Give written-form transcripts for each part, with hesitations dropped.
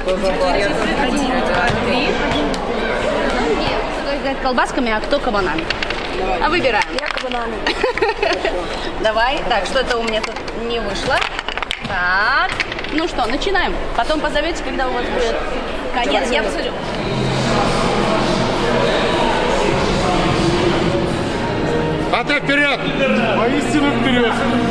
Кто колбасками, а кто кабанами. А выбираем. Я кабанами. Давай. Так, что-то у меня тут не вышло. Так. Ну что, начинаем. Потом позовете, когда у вас будет конец. Я посмотрю. А ты вперед! Воистину вперед!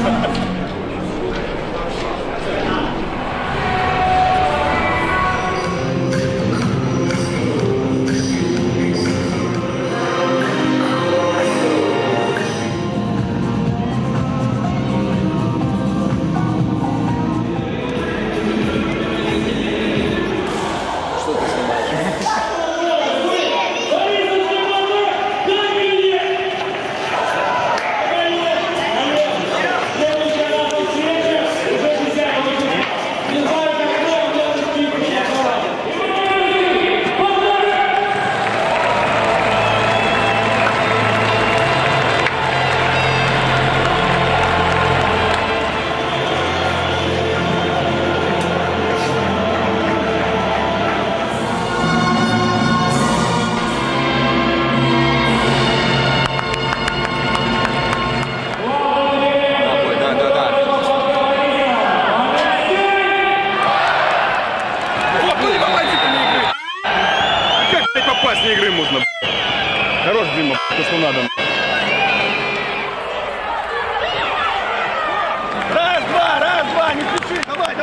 Попасть игры можно. Хорош, Дима, то, что надо. Раз, два, не кричи, давай.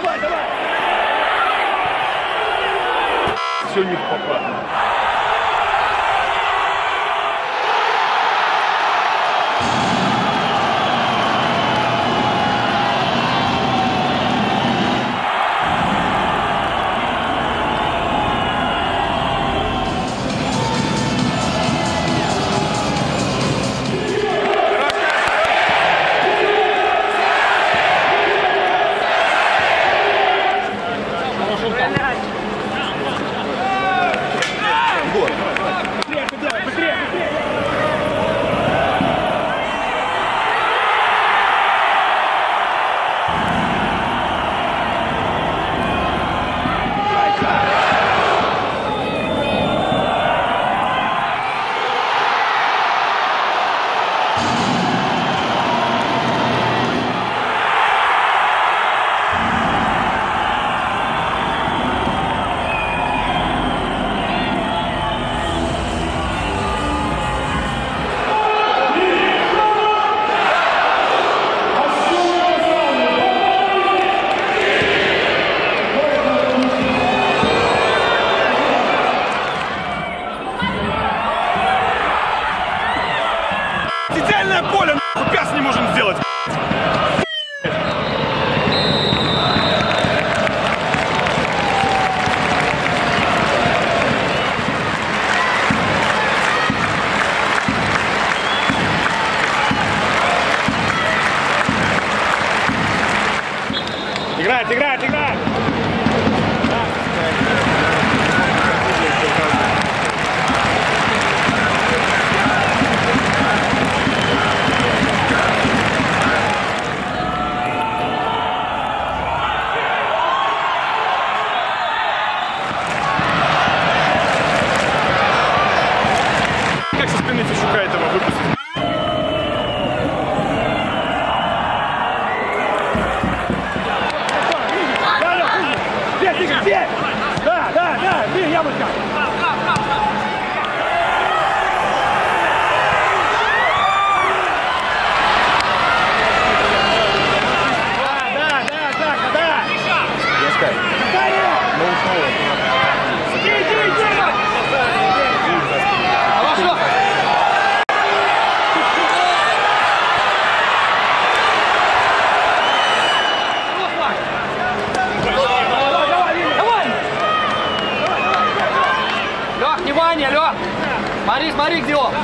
Все не попасть. Идеальное поле, пяс не можем сделать. Играть! Как со спины Фишука этого выпустить? Где? Да, блин, яблочко! Да! Внимание, Лёх! Смотри, где он!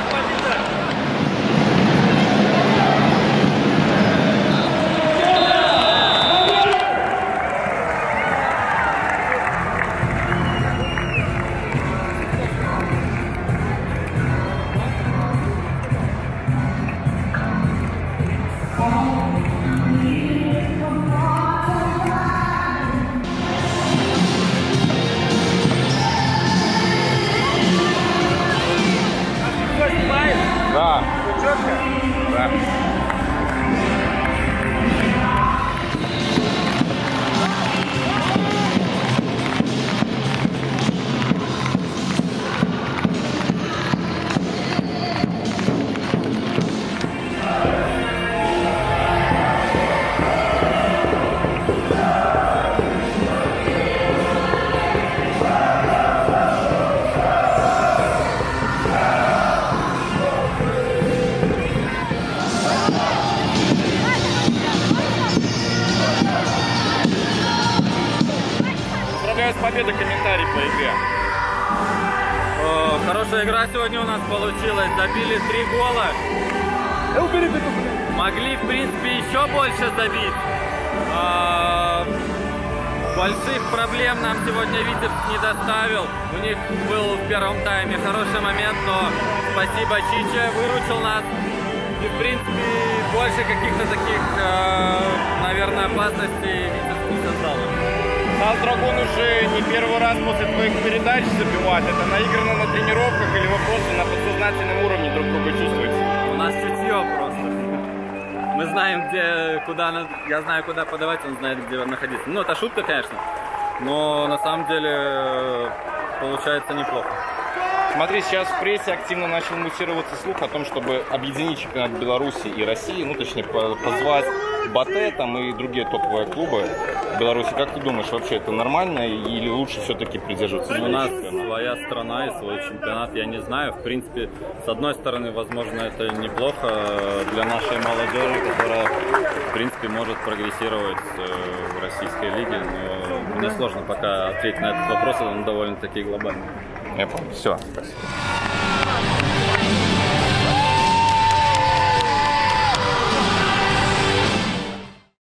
с победой комментарий по игре. Хорошая игра сегодня у нас получилась. Забили 3 гола. Могли, в принципе, еще больше забить. Больших проблем нам сегодня Витебск не доставил. У них был в первом тайме хороший момент, но спасибо Чиче, выручил нас. И, в принципе, больше каких-то таких, наверное, опасностей Витебск не создал. Драгун уже не первый раз после твоих передач забивает. Это наиграно на тренировках или вы просто на подсознательном уровне друг друга чувствуете? У нас чутье просто. Мы знаем, где, куда, я знаю, куда подавать, он знает, где находиться. Ну, это шутка, конечно, но на самом деле получается неплохо. Смотри, сейчас в прессе активно начал муссироваться слух о том, чтобы объединить чемпионат Беларуси и России, ну, точнее, позвать Батэ там и другие топовые клубы Беларуси. Как ты думаешь, вообще это нормально или лучше все-таки придерживаться? У нас своя страна и свой чемпионат, я не знаю. В принципе, с одной стороны, возможно, это неплохо для нашей молодежи, которая, в принципе, может прогрессировать в российской лиге. Но мне сложно пока ответить на этот вопрос, он довольно-таки глобальный. Я понял. Все, спасибо.